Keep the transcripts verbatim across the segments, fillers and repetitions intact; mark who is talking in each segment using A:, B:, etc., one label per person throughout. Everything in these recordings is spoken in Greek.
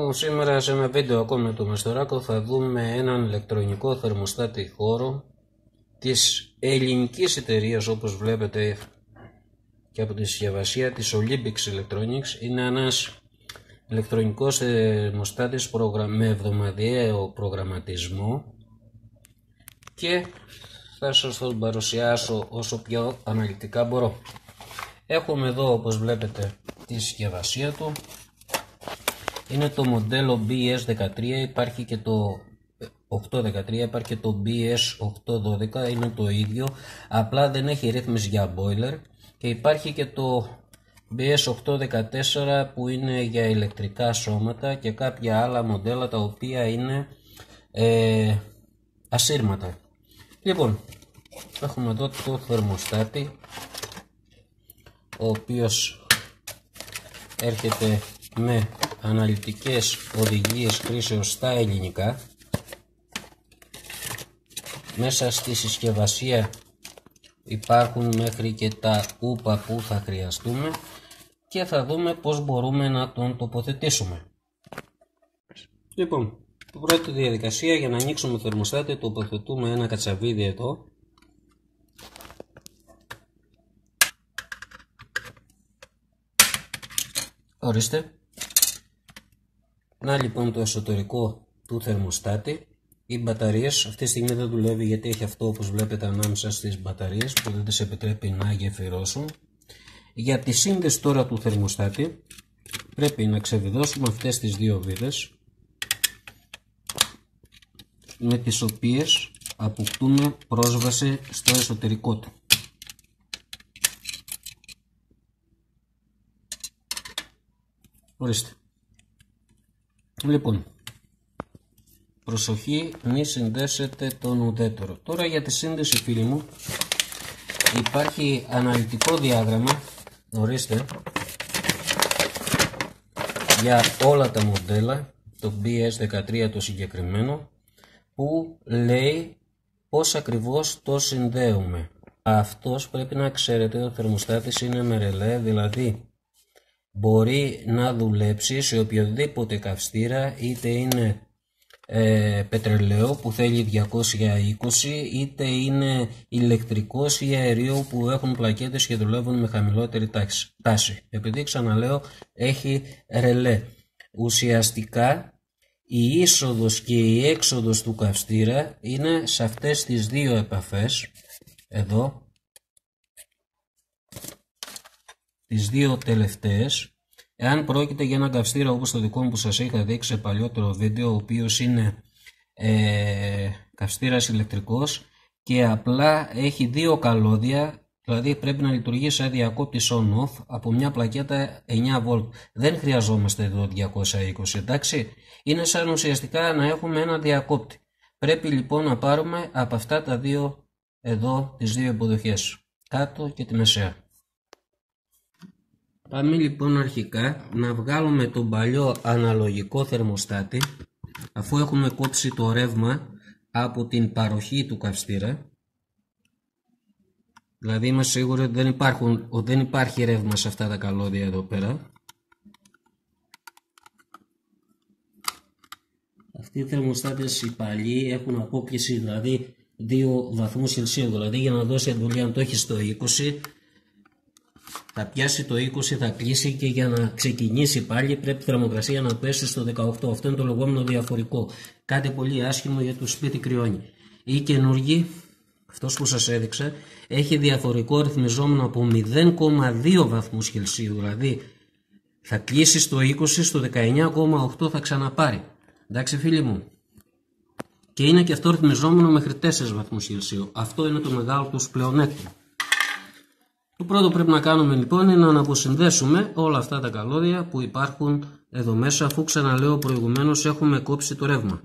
A: Λοιπόν, σήμερα σε ένα βίντεο ακόμα με το Μαστοράκο θα δούμε έναν ηλεκτρονικό θερμοστάτη χώρο της ελληνικής εταιρείας, όπως βλέπετε και από τη συσκευασία της Olympics Electronics. Είναι ένας ηλεκτρονικός θερμοστάτης με εβδομαδιαίο προγραμματισμό και θα σας τον παρουσιάσω όσο πιο αναλυτικά μπορώ. Έχουμε εδώ, όπως βλέπετε, τη συσκευασία του. Είναι το μοντέλο μπι ες δεκατρία, υπάρχει και το οκτακόσια δεκατρία, υπάρχει και το μπι ες οκτακόσια δώδεκα, είναι το ίδιο, απλά δεν έχει ρύθμιση για boiler, και υπάρχει και το μπι ες οκτακόσια δεκατέσσερα που είναι για ηλεκτρικά σώματα και κάποια άλλα μοντέλα τα οποία είναι ε, ασύρματα. Λοιπόν, έχουμε εδώ το θερμοστάτη, ο οποίος έρχεται με αναλυτικές οδηγίες χρήσεως στα ελληνικά. Μέσα στη συσκευασία υπάρχουν μέχρι και τα ούπα που θα χρειαστούμε και θα δούμε πώς μπορούμε να τον τοποθετήσουμε. Λοιπόν, η πρώτη διαδικασία για να ανοίξουμε το θερμοστάτη, τοποθετούμε ένα κατσαβίδι εδώ. Ορίστε. Να λοιπόν το εσωτερικό του θερμοστάτη. Οι μπαταρίες αυτή τη στιγμή δεν δουλεύει γιατί έχει αυτό, όπως βλέπετε, ανάμεσα στις μπαταρίες που δεν τις επιτρέπει να γεφυρώσουν. Για τη σύνδεση τώρα του θερμοστάτη πρέπει να ξεβιδώσουμε αυτές τις δύο βίδες, με τις οποίες αποκτούμε πρόσβαση στο εσωτερικό του. Ορίστε. Λοιπόν, προσοχή, μη συνδέσετε τον ουδέτερο. Τώρα για τη σύνδεση, φίλοι μου, υπάρχει αναλυτικό διάγραμμα, ορίστε, για όλα τα μοντέλα, το μπι ες δεκατρία το συγκεκριμένο, που λέει πώς ακριβώς το συνδέουμε. Αυτός πρέπει να ξέρετε, ο θερμοστάτης είναι με ρελέ, δηλαδή μπορεί να δουλέψει σε οποιοδήποτε καυστήρα, είτε είναι ε, πετρελαίο που θέλει διακόσια είκοσι, είτε είναι ηλεκτρικός ή αερίο που έχουν πλακέτες και δουλεύουν με χαμηλότερη τάση. Επειδή, ξαναλέω, έχει ρελέ. Ουσιαστικά η είσοδος και η έξοδος του καυστήρα είναι σε αυτές τις δύο επαφές, εδώ, τις δύο τελευταίες. Εάν πρόκειται για ένα καυστήρα όπως το δικό μου που σας είχα δείξει σε παλιότερο βίντεο, ο οποίος είναι ε, καυστήρας ηλεκτρικός και απλά έχει δύο καλώδια, δηλαδή πρέπει να λειτουργεί σαν διακόπτης on-off από μια πλακέτα εννιά βολτ. Δεν χρειαζόμαστε εδώ διακόσια είκοσι, εντάξει. Είναι σαν ουσιαστικά να έχουμε ένα διακόπτη. Πρέπει λοιπόν να πάρουμε από αυτά τα δύο εδώ, τις δύο υποδοχές, κάτω και τη μεσαία. Πάμε λοιπόν αρχικά να βγάλουμε τον παλιό αναλογικό θερμοστάτη, αφού έχουμε κόψει το ρεύμα από την παροχή του καυστήρα. Δηλαδή είμαστε σίγουροι ότι δεν, υπάρχουν, ότι δεν υπάρχει ρεύμα σε αυτά τα καλώδια εδώ πέρα. Αυτοί οι θερμοστάτες οι παλιοί έχουν απόκληση, δηλαδή δύο βαθμούς Κελσίου, δηλαδή για να δώσει εντολή, αν το έχει στο είκοσι, θα πιάσει το είκοσι, θα κλείσει, και για να ξεκινήσει πάλι πρέπει η θερμοκρασία να πέσει στο δεκαοκτώ. Αυτό είναι το λεγόμενο διαφορικό. Κάτι πολύ άσχημο για το σπίτι κρυώνει. Η καινούργη, αυτός που σας έδειξα, έχει διαφορικό ρυθμιζόμενο από μηδέν κόμμα δύο βαθμούς Κελσίου. Δηλαδή θα κλείσει στο είκοσι, στο δεκαεννιά κόμμα οκτώ θα ξαναπάρει. Εντάξει, φίλοι μου. Και είναι και αυτό ρυθμιζόμενο μέχρι τέσσερις βαθμούς Κελσίου. Αυτό είναι το μεγάλο του πλεονέκτημα. Το πρώτο που πρέπει να κάνουμε λοιπόν είναι να αποσυνδέσουμε όλα αυτά τα καλώδια που υπάρχουν εδώ μέσα, αφού, ξαναλέω προηγουμένως, έχουμε κόψει το ρεύμα.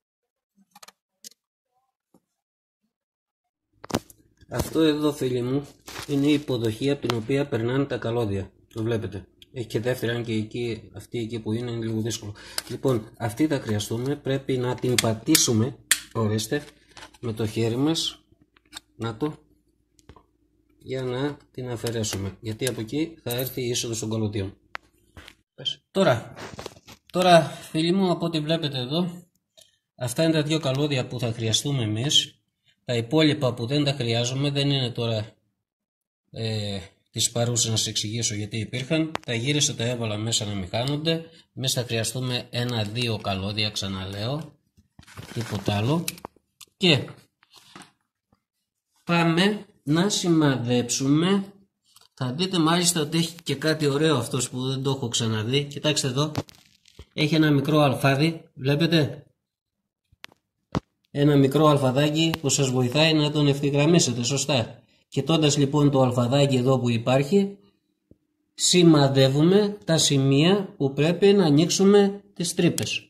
A: Αυτό εδώ, φίλοι μου, είναι η υποδοχή από την οποία περνάνε τα καλώδια. Το βλέπετε. Έχει και δεύτερη, αν και εκεί, αυτή εκεί που είναι, είναι λίγο δύσκολο. Λοιπόν, αυτή θα χρειαστούμε, πρέπει να την πατήσουμε, ορίστε, με το χέρι μας, να το, για να την αφαιρέσουμε, γιατί από εκεί θα έρθει η είσοδος των καλωδίων. Τώρα, Τώρα φίλοι μου, από ό,τι βλέπετε εδώ, αυτά είναι τα δύο καλώδια που θα χρειαστούμε εμείς. Τα υπόλοιπα που δεν τα χρειάζομαι, δεν είναι τώρα ε, τις παρούσες να σας εξηγήσω γιατί υπήρχαν. Τα γύρισα, τα έβαλα μέσα να μην χάνονται. Εμείς θα χρειαστούμε ένα-δύο καλώδια, ξαναλέω, τίποτα άλλο. Και πάμε να σημαδέψουμε. Θα δείτε μάλιστα ότι έχει και κάτι ωραίο αυτός που δεν το έχω ξαναδεί. Κοιτάξτε εδώ, έχει ένα μικρό αλφάδι, βλέπετε? Ένα μικρό αλφαδάκι που σας βοηθάει να τον ευθυγραμμίσετε σωστά. Κοιτώντας λοιπόν το αλφαδάκι εδώ που υπάρχει, σημαδεύουμε τα σημεία που πρέπει να ανοίξουμε τις τρύπες.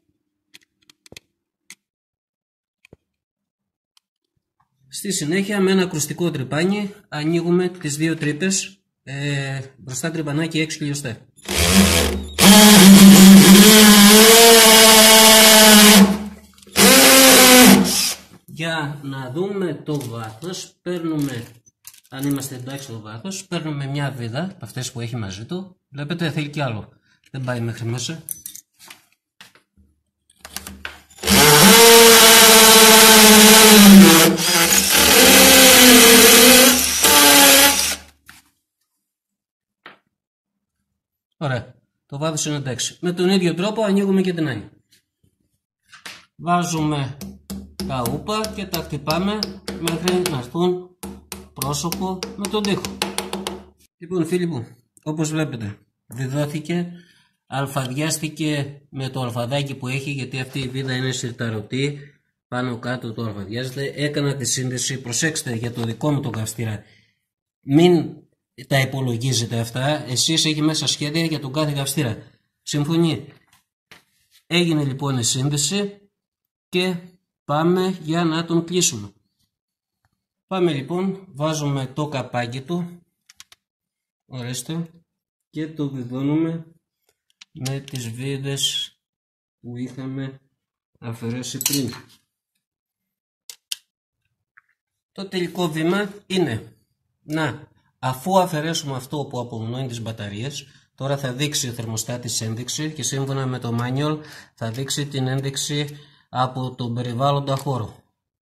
A: Στη συνέχεια με ένα ακουστικό τρυπάνι ανοίγουμε τις δύο τρύπες, ε, μπροστά τρυπανάκι έξι χιλιοστά. Για να δούμε το βάθος, παίρνουμε, αν είμαστε εντάξει στο βάθος, παίρνουμε μια βίδα από αυτές που έχει μαζί του. Βλέπετε, θέλει κι άλλο, δεν πάει μέχρι μέσα. Ωραία, το βάθος είναι εντάξει. Με τον ίδιο τρόπο ανοίγουμε και την άλλη. Βάζουμε τα ούπα και τα χτυπάμε μέχρι να έρθουν πρόσωπο με τον τοίχο. Λοιπόν φίλοι μου, όπως βλέπετε, διδώθηκε, αλφαδιάστηκε με το αλφαδάκι που έχει, γιατί αυτή η βίδα είναι συρταρωτή, πάνω κάτω το αλφαδιάζεται. Έκανα τη σύνδεση, προσέξτε για το δικό μου το καυστήρα, μην τα υπολογίζετε αυτά, εσείς έχει μέσα σχέδια για τον κάθε καυστήρα. Συμφωνεί? Έγινε λοιπόν η σύνδεση και πάμε για να τον κλείσουμε. Πάμε λοιπόν, βάζουμε το καπάκι του, ορίστε, και το βιδώνουμε με τις βίδες που είχαμε αφαιρέσει πριν. Το τελικό βήμα είναι να, αφού αφαιρέσουμε αυτό που απομονώνει τις μπαταρίες, τώρα θα δείξει ο θερμοστάτης ένδειξη και σύμφωνα με το manual θα δείξει την ένδειξη από τον περιβάλλοντα χώρο.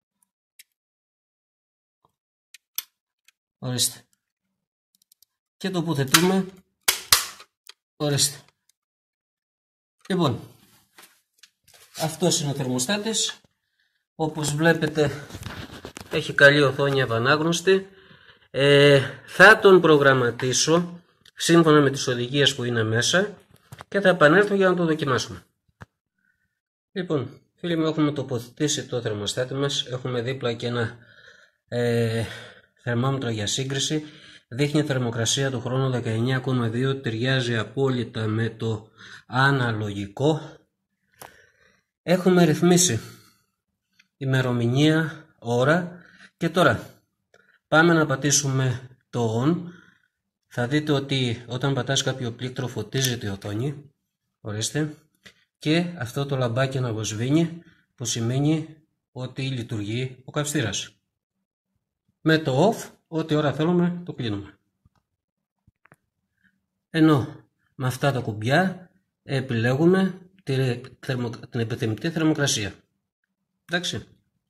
A: Ορίστε. Και τοποθετούμε. Ορίστε. Λοιπόν, αυτός είναι ο θερμοστάτης. Όπως βλέπετε έχει καλή οθόνη ευανάγνωστη. Ε, θα τον προγραμματίσω σύμφωνα με τις οδηγίες που είναι μέσα και θα επανέλθω για να το δοκιμάσουμε. Λοιπόν, φίλοι μου, έχουμε τοποθετήσει το θερμοστάτη μας. Έχουμε δίπλα και ένα ε, θερμόμετρο για σύγκριση. Δείχνει θερμοκρασία του χρόνου δεκαεννιά κόμμα δύο, ταιριάζει απόλυτα με το αναλογικό. Έχουμε ρυθμίσει ημερομηνία, ώρα και τώρα πάμε να πατήσουμε το on. Θα δείτε ότι όταν πατάς κάποιο πλήκτρο φωτίζεται η οθόνη. Ορίστε. Και αυτό το λαμπάκι αναβοσβήνει, που σημαίνει ότι λειτουργεί ο καυστήρας. Με το off, ό,τι ώρα θέλουμε το κλείνουμε. Ενώ με αυτά τα κουμπιά επιλέγουμε την επιθυμητή θερμοκρασία. Εντάξει.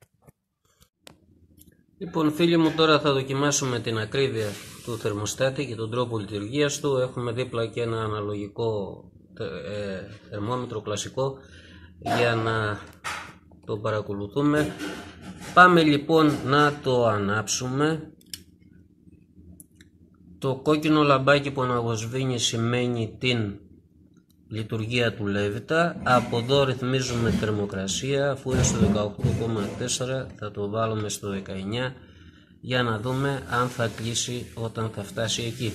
A: Λοιπόν φίλοι μου, τώρα θα δοκιμάσουμε την ακρίβεια του θερμοστάτη και τον τρόπο λειτουργίας του. Έχουμε δίπλα και ένα αναλογικό ε, θερμόμετρο κλασικό για να το παρακολουθούμε. Πάμε λοιπόν να το ανάψουμε. Το κόκκινο λαμπάκι που αναβοσβήνει σημαίνει την λειτουργία του Λέβητα. Από εδώ ρυθμίζουμε θερμοκρασία, αφού είναι στο δεκαοκτώ κόμμα τέσσερα θα το βάλουμε στο δεκαεννιά για να δούμε αν θα κλείσει όταν θα φτάσει εκεί.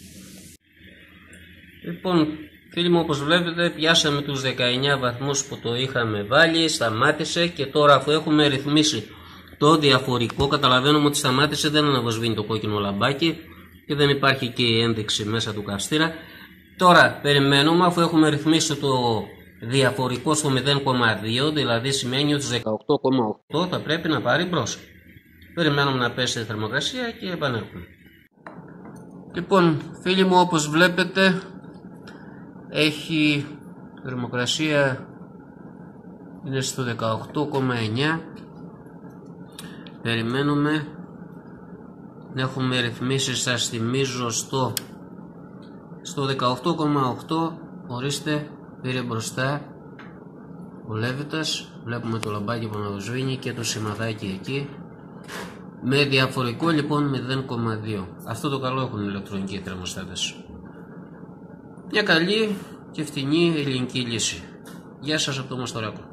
A: Λοιπόν φίλοι μου, όπως βλέπετε πιάσαμε τους δεκαεννιά βαθμούς που το είχαμε βάλει, σταμάτησε και τώρα αφού έχουμε ρυθμίσει το διαφορικό, καταλαβαίνουμε ότι σταμάτησε, δεν αναβοσβήνει το κόκκινο λαμπάκι και δεν υπάρχει και η ένδειξη μέσα του καυστήρα. Τώρα περιμένουμε, αφού έχουμε ρυθμίσει το διαφορικό στο μηδέν κόμμα δύο, δηλαδή σημαίνει ότι δεκαοκτώ κόμμα οκτώ θα πρέπει να πάρει μπρος. Περιμένουμε να πέσει η θερμοκρασία και επανέρχομαι. Λοιπόν φίλοι μου, όπως βλέπετε έχει θερμοκρασία είναι στο δεκαοκτώ κόμμα εννιά. Περιμένουμε. Έχουμε ρυθμίσει, σας θυμίζω, στο, στο δεκαοκτώ κόμμα οκτώ. Ορίστε, πήρε μπροστά ο Λέβητας. Βλέπουμε το λαμπάκι που αναβοσβήνει και το σημαδάκι εκεί. Με διαφορικό λοιπόν μηδέν κόμμα δύο. Αυτό το καλό έχουν οι ηλεκτρονικοί θερμοστάτες. Μια καλή και φτηνή ελληνική λύση. Γεια σας από το Μαστοράκο.